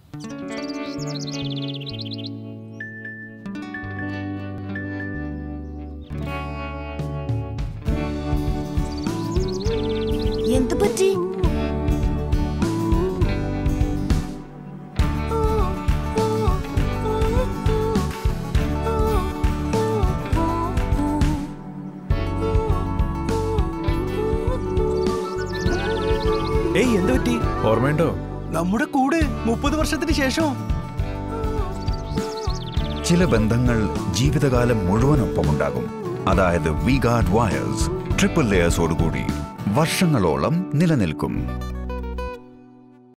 എന്ത് പറ്റി? എന്ത് പറ്റി? ഓർമ്മയുണ്ടോ? നമ്മുടെ കൂടെ 30 വർഷത്തിന് ശേഷം. ചില ബന്ധങ്ങൾ ജീവിതകാലം മുഴുവനൊപ്പമുണ്ടാകും. അതായത് V-Guard വയേഴ്സ് ട്രിപ്പിൾ ലെയേഴ്സോടുകൂടി വർഷങ്ങളോളം നിലനിൽക്കും.